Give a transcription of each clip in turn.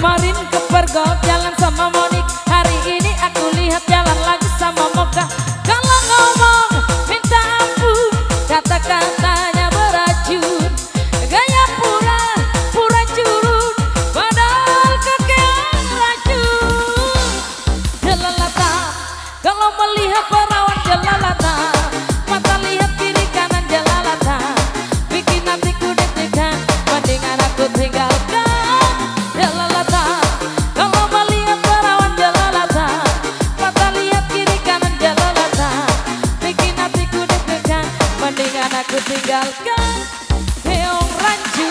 Kemarin ke Pergo jalan sama Monik, hari ini aku lihat jalan lagi sama Moka. Kalau ngomong minta ampun, kata-katanya beracun, gaya pura-pura curut, padahal kakean racun. Jelalata, kalau melihat perawan jelalata, mata lihat kiri kanan jelalata, bikin hatiku deg-degan, mendingan aku tinggalkan. Jelalata, kalau melihat perawan jelalata, mata lihat kiri kanan jelalata, bikin hatiku deg-degan, mendingan aku tinggalkan. Heong rancu.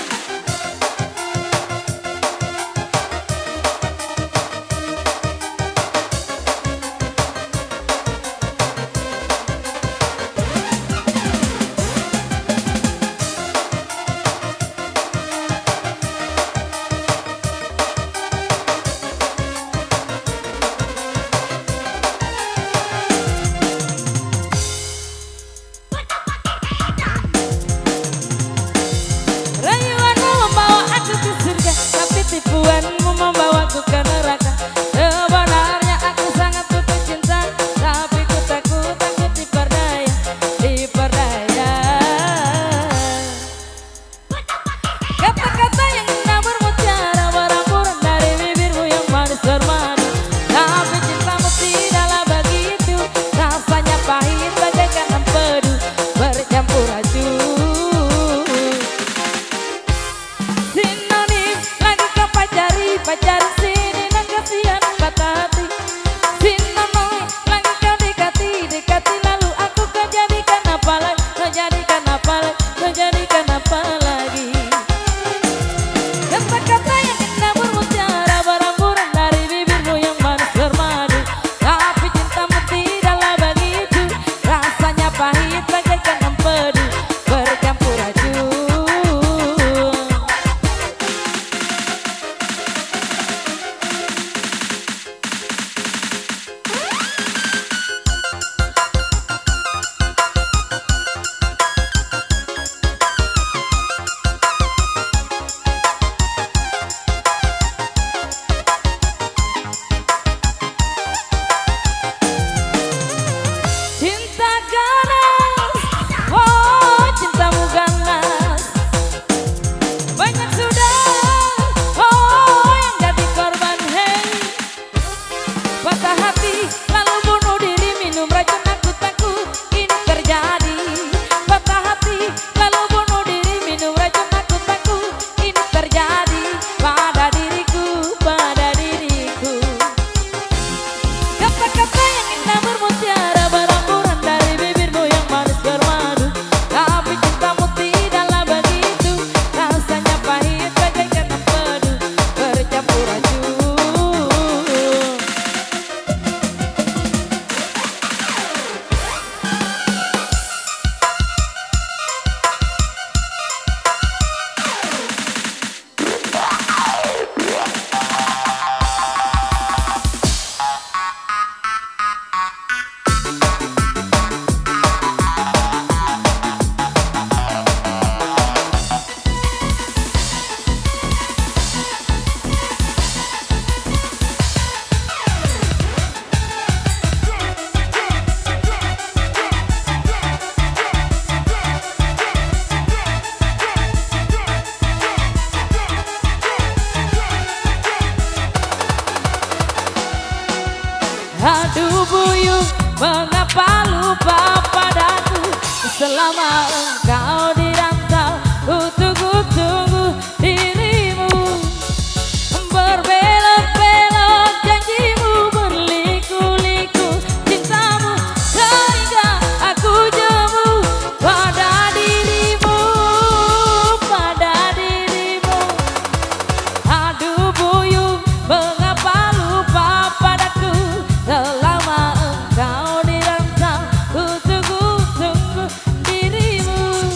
Rayuanmu membawa aku ke surga, tapi tipuanmu membawaku ke neraka. Sebenarnya aku sangat butuh cinta, tapi ku takut diperdaya, diperdaya. Kata-kata yang indah bermutiara beramburan dari bibirmu yang manis bermadu, tapi cintamu tidaklah begitu, rasanya pahit bagaikan empedu bercampur racun. Sinonim lagi kau pacari sini dan kasihan patah hati. Sinonim lagi kau dekati lalu aku kau jadikan apa lagi, kau jadikan apa lagi, kau jadikan apa lagi. Kata-kata yang indah bermutiara beramburan dari bibirmu yang manis bermadu, tapi cintamu tidaklah begitu, rasanya pahit bagaikan empedu bercampur racun. Cinta ganas, oh cintamu ganas, banyak sudah, oh yang jadi korban. Hey, patah hati lalu bunuh diri, minum racun aku takut ini terjadi. Patah hati lalu bunuh diri, minum racun aku takut ini terjadi pada diriku, pada diriku. Kata-kata yang indah bermutiara beramburan dari bibirmu yang manis bermadu, tapi cintamu tidaklah begitu, rasanya pahit bagaikan empedu bercampur racun. Aduh buyung, mengapa lupa padaku, selama engkau di rantau, ku tunggu dirimu. Berbelok-belok janjimu, berliku-liku cintamu, sehingga aku jemu pada dirimu, pada dirimu. Aduh buyung, mengapa lupa padaku, selama engkau di rantau, ku tunggu dirimu.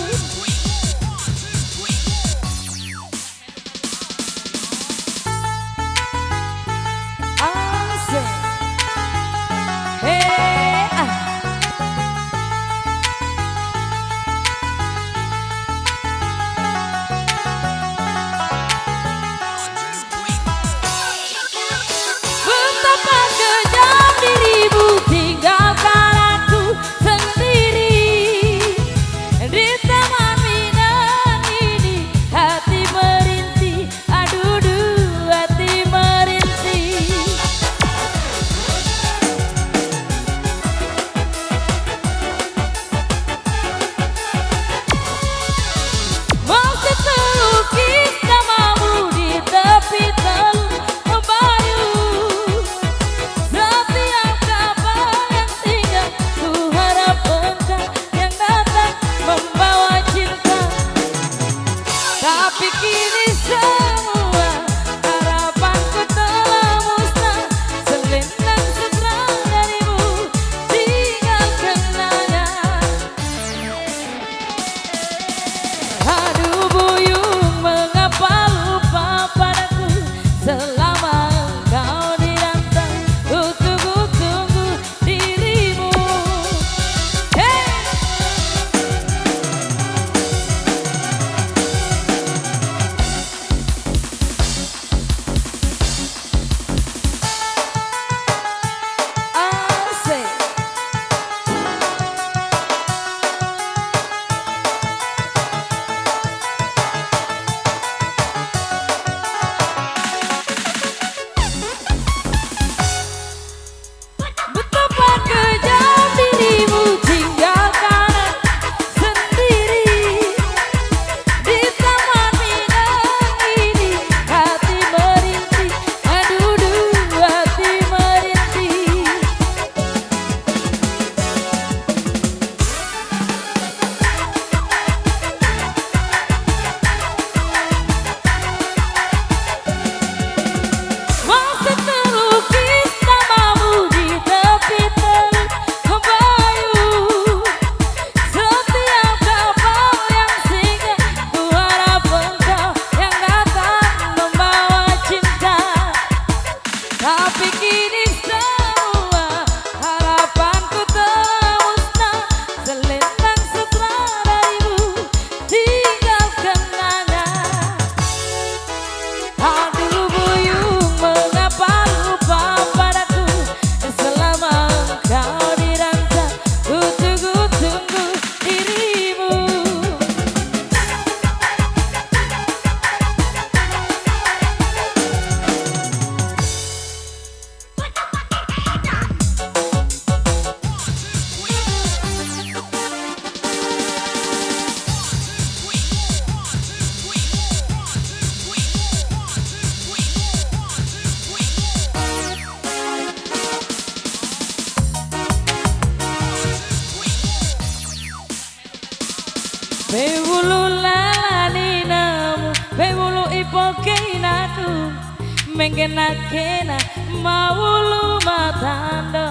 Bewulu lalani namu, bewulu ipokeinaku, mengenakena maulu matando.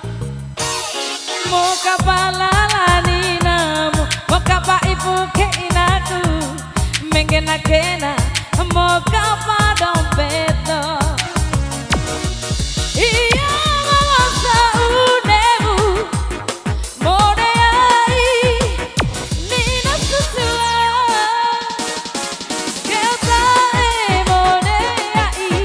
Moka palalani namu, moka pa ipokeinaku, mengenakena moka pa dompeto. Iya ngawasa unemu, modeai nina susua. Keta modeai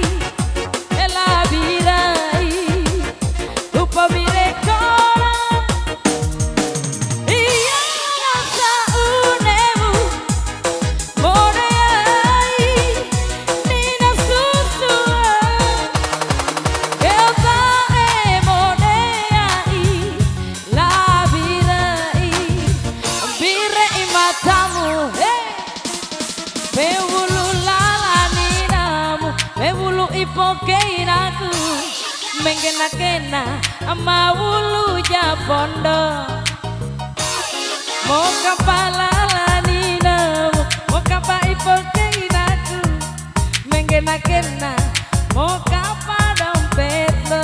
elabirai upa mirekora. Iya ngawasa unemu, modeai nina susua. Keta modeai labirai birei matamu. Bewulu lalani namu, bewulu ipokeinaku, mengenakena amawulu japondo. Moka palalani namu, moka pa ipokeinaku, mengenakena moka pa dompeto.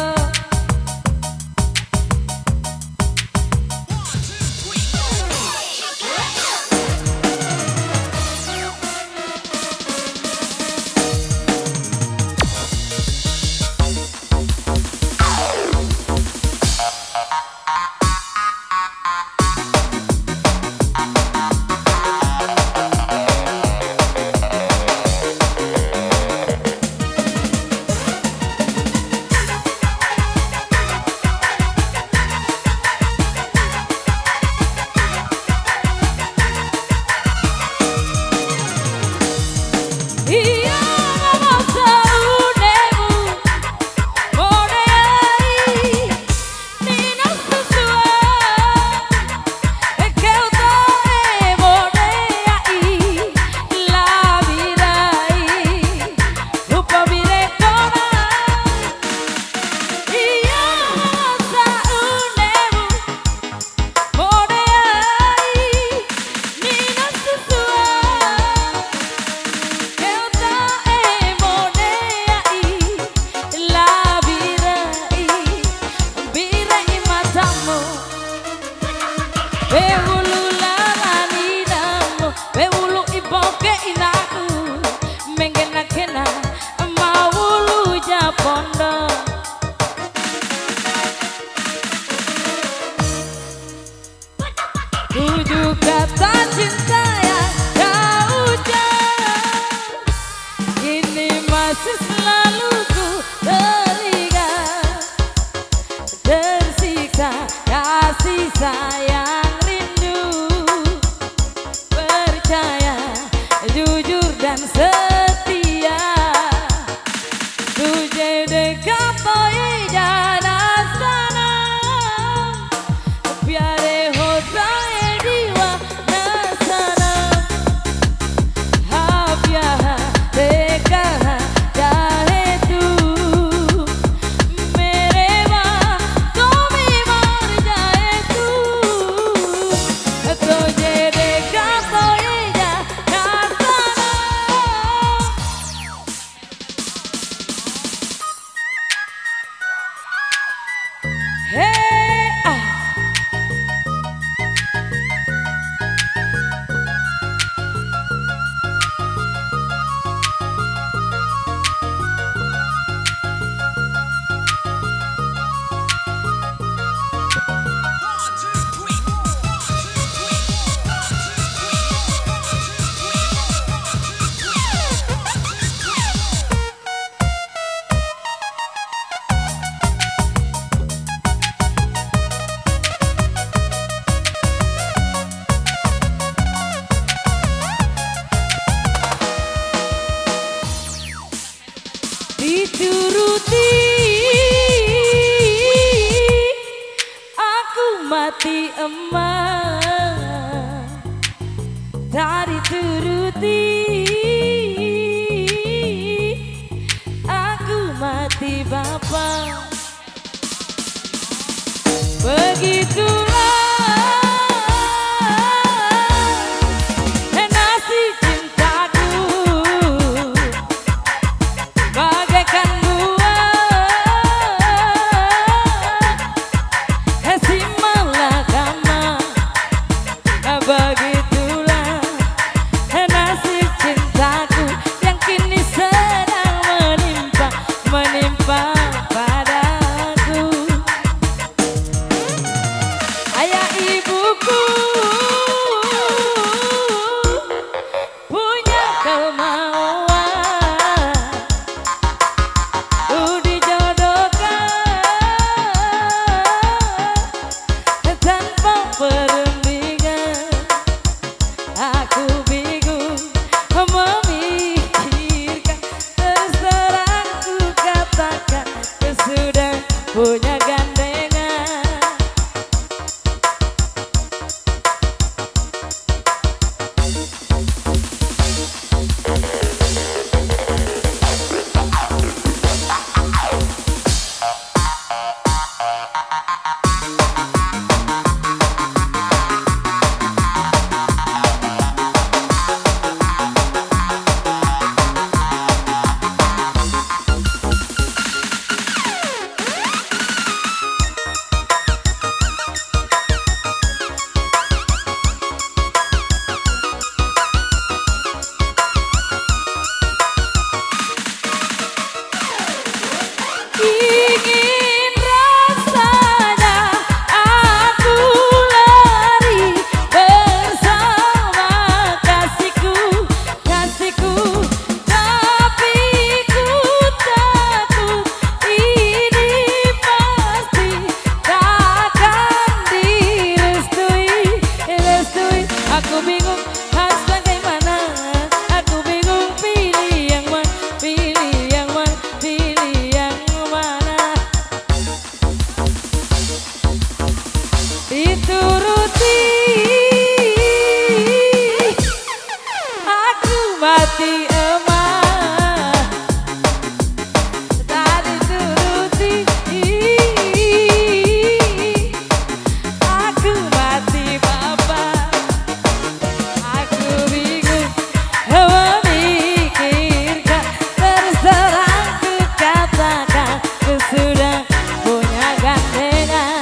Iya ngawasa unemu, modeai nina susua. Keuta modeai labirai upa mirekora. Iya ngawasa unemu, modeai nina susua. Keuta modeai labirai birei matamu. Bewulu lalani namu, bewulu ipokeinaku, mengenakena mawulu japondo. Tujuh kata cinta yang kau ucap, ini masih selalu ku teringat. Tersiksa kasih sayang rindu, percaya jujur dan setia. Tujhe dekha to ye jana sanam, प्यारे हो जाए दीवाना सनम. हाँ प्यारे कहा चाहे तू, मेरे बातों में मर जाए तू. तुझे देखा तो ये जाना सनम. Hey, ah. Dituruti aku mati emas, tak dituruti aku mati bapak. Begitulah ibuku punya kemauan dijodohkan tanpa perundingan. Aku bingung memikirkan, terus terang ku katakan sudah punya gandengan. Ingin rasanya aku lari bersama kasihku, kasihku, tapi ku takut ini pasti takkan direstui, restui. Aku bingung harus bagaimana, aku bingung pilih yang mana, pilih yang mana, pilih yang mana. Dituruti aku mati emas, tak dituruti aku mati bapak. Aku bingung memikirkan, terus terang ku katakan ku sudah punya gandengan.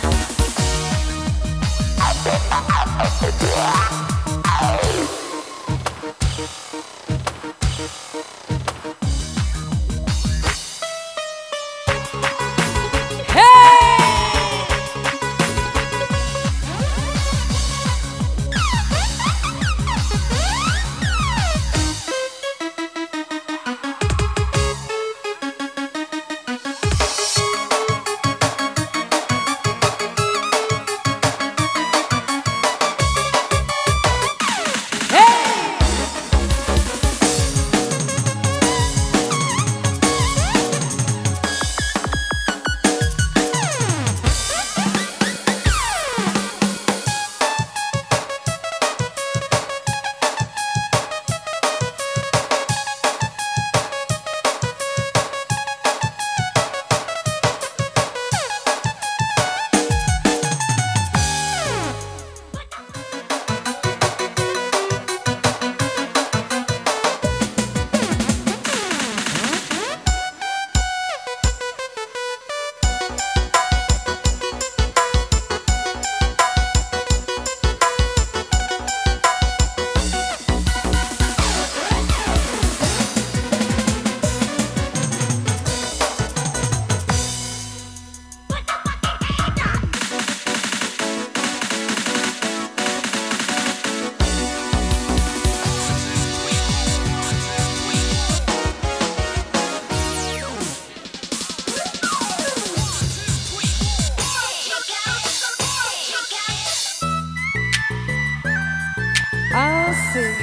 Asik.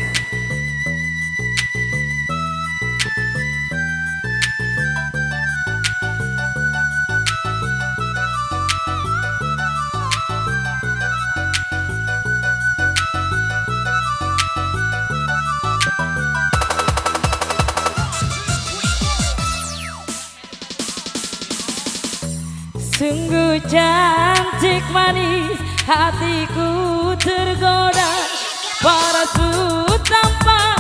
Sungguh cantik manis, hatiku tergoda. Parasmu tanpa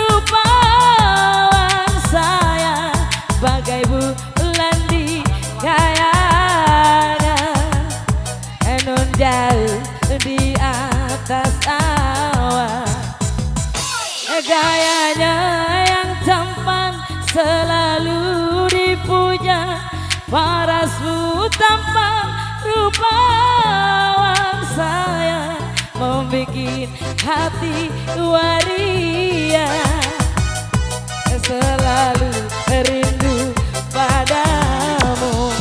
rupawan saya, bagai bulan di kayangan, nun jauh di atas awan. Gayanya yang tampan selalu dipuja, parasmu tampan rupawan saya. membikin hati waria, selalu rindu padamu.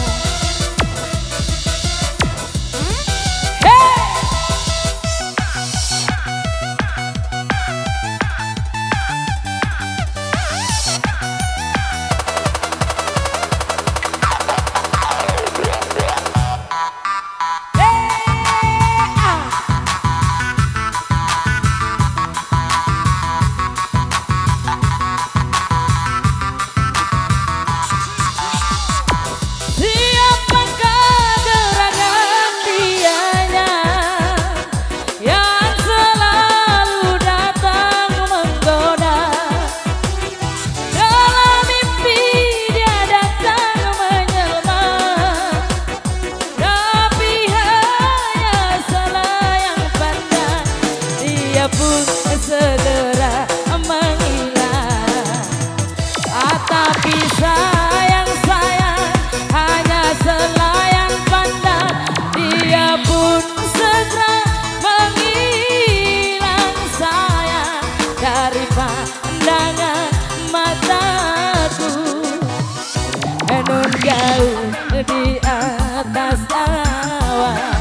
Pun segera menghilang, tapi sayang hanya selayang pandang, dia pun segera menghilang sayang dari pandangan mataku. Nun jauh di atas awan,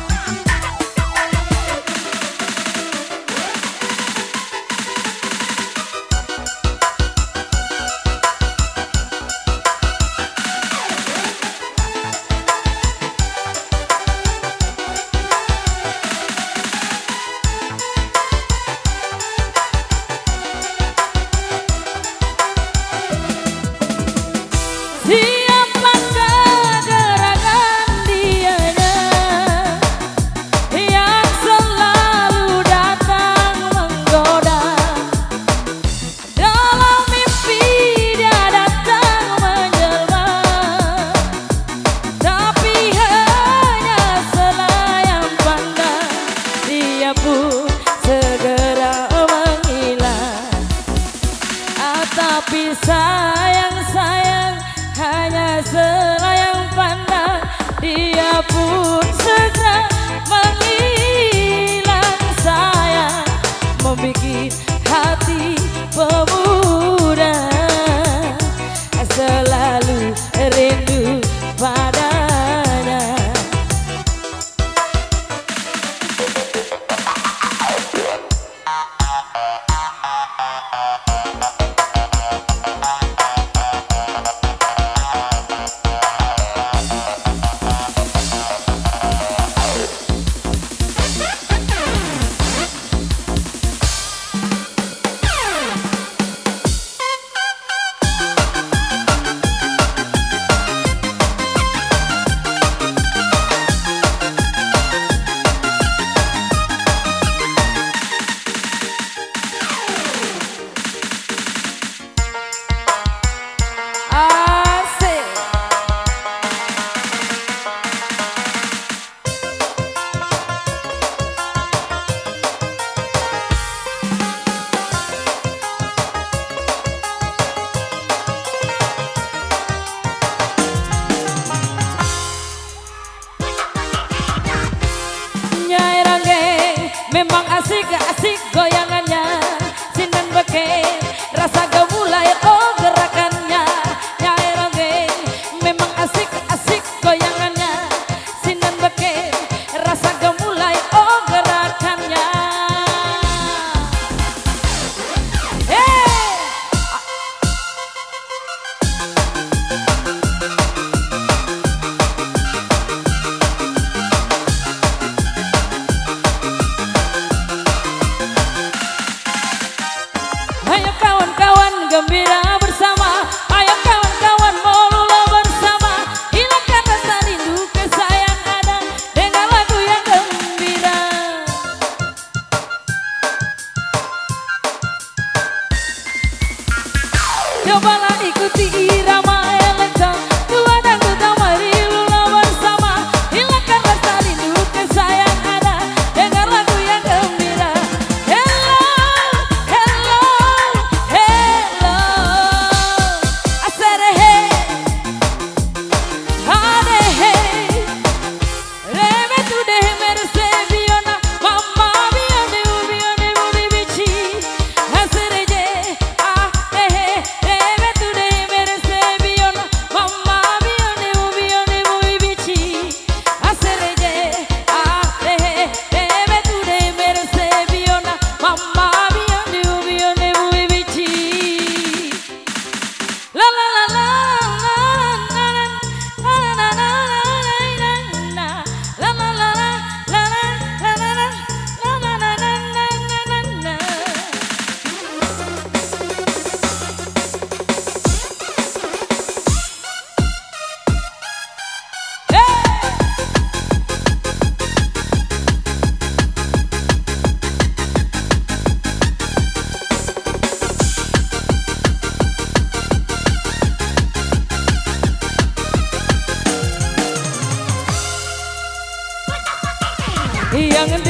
siapakah gerangan dianya yang selalu datang menggoda? Dalam mimpi dia datang menjelma, tapi hanya selayang pandang, dia pun segera menghilang. Tapi sayang hanya selayang pandang, dia pun segera menghilang sayang, membikin hati pemuda selalu rindu padanya. Memang asik-asik goyangannya, sinden beken rasa gemulai oh gerakannya. Nyai Ronggeng memang asik-asik goyangannya, sinden beken rasa gemulai oh gerakannya. Ayo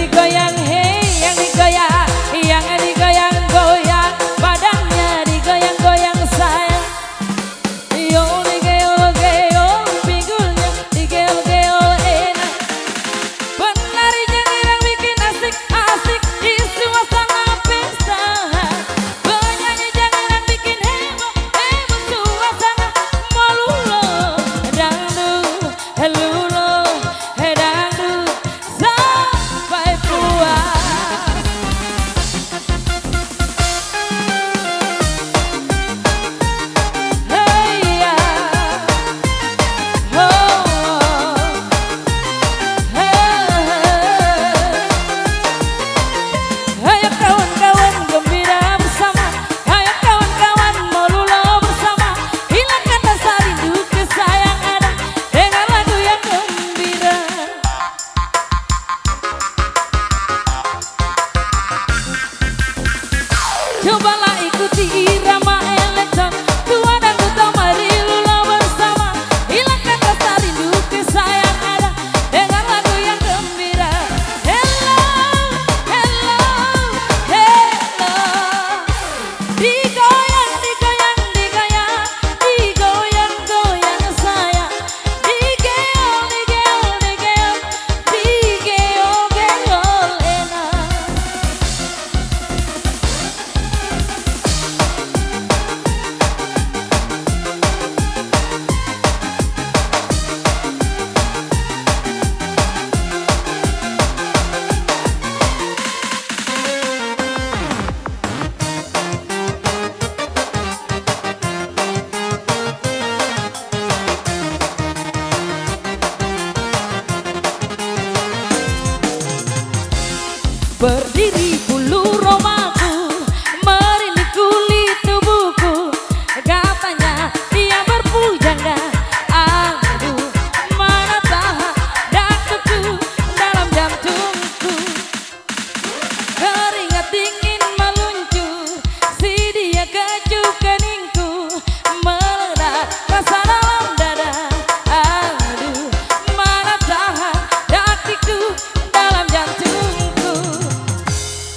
digoyang, hei yang digoyang, yang digoyang-goyang, badannya digoyang-goyang sayang. Yo digeol-geol, pinggulnya digeol-geol enak. Penarinya yang bikin asik-asik di suasana pesta. Penyanyi yang bikin heboh-heboh suasana malulo. Dangdut, helulo, dangdut sampai puas. Hey ya, oh, ayo kawan-kawan gembira bersama, ayo kawan-kawan melulu bersama, hilangkan rasa rindu kesayang ada dengan lagu yang gembira. Cobalah ikuti irama elektron, tua dan duta mari lula bersama, hilangkan rasa rindu kesayang ada dengan lagu yang gembira. Hello, hello, hello. Digoyang, digoyang, digoyang, digoyang-goyang sayang. Digeol, digeol, digeol, digeol-geol enak. Berdiri bulu romaku, merinding kulit tubuhku. Katanya dia berpujangga, aduh mana tahan dangdutku dalam jantungku. Keringat dingin meluncur, si dia kecup keningku, meledak rasa dalam dada. Aduh mana tahan dangdutku dalam jantungku.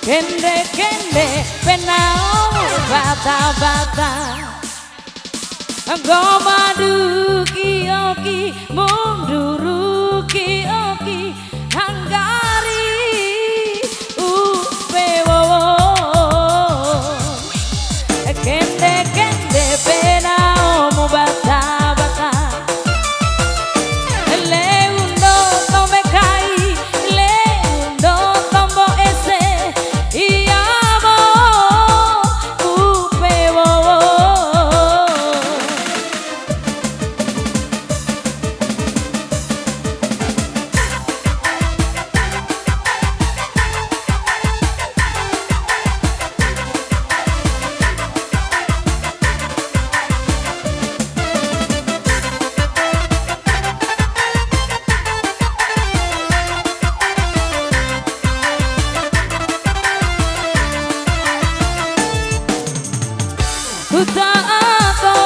Kende-kende penau bata-bata Gomadu ki-oki munduru ki-oki Hanggari upewo Kende-kende penau bata-bata Leundo tombe kai Leundo tombo ese Iamo upewo Utato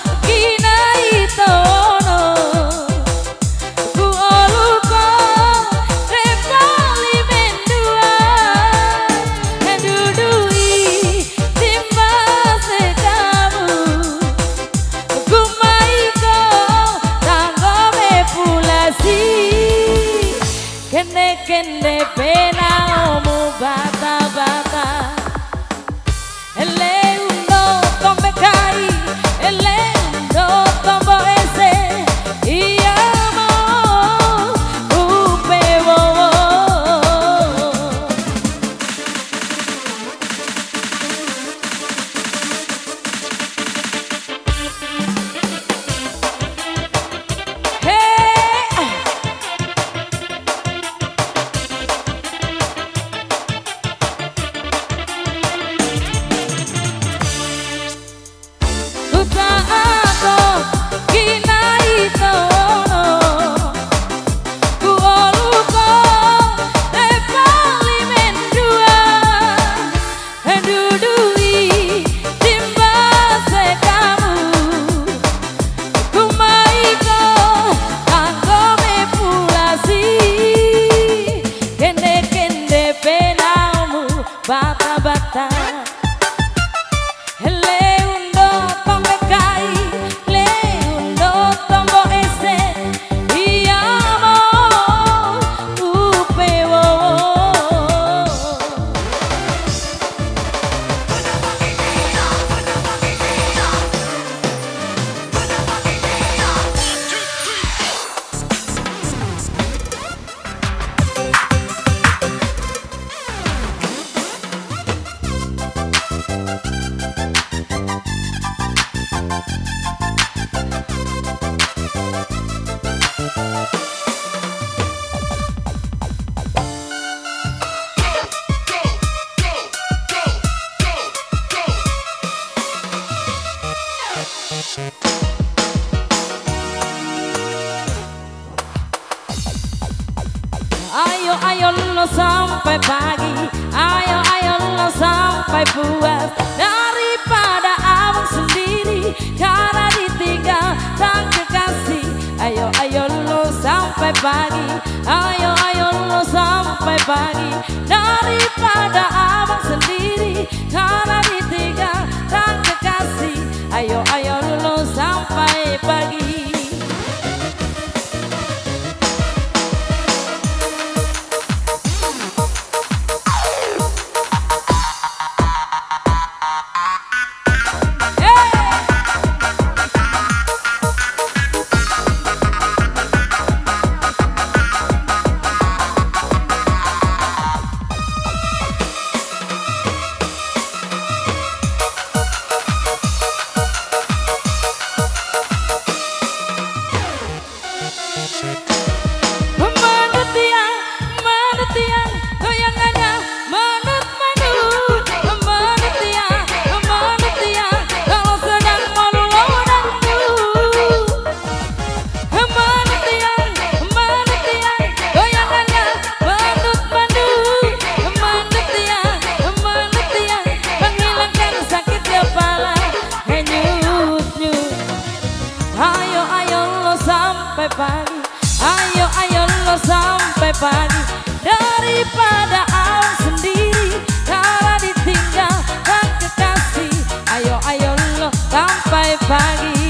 kinaitono ku oluko repali mendua dudui timbase kamu ku maiko tanggome pulasi kende-kende penaomu bata-bata Leundo tombe kai, leundo tombo ese Iamo upewo Utato kinaitono ku oluko repali mendua dudui timbase kamu ku maiko tanggome pulasi kende-kende penaumu bata-bata Leundo tombe kai, leundo tombo ese Iamo upewo Ayo ayo lo sampai pagi Ayo ayo lo sampai puas Daripada abang sendiri Karena ditinggal sang kekasih Ayo ayo lo sampai pagi Ayo ayo lo sampai pagi Daripada abang sendiri Karena ditinggal sang kekasih Ayo ayo lo sampai pagi pagi, ayo ayo lo sampai pagi daripada awal sendiri. sampai pagi.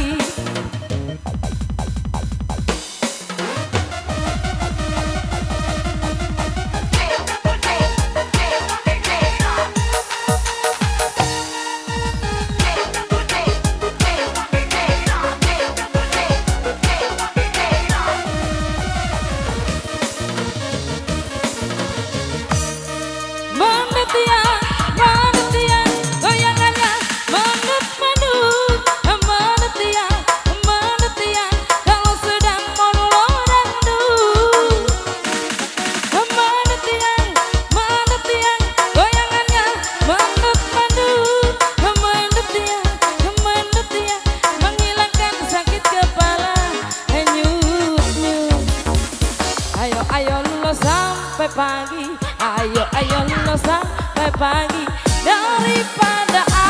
Sampai pagi, ayo lo sampai pagi daripada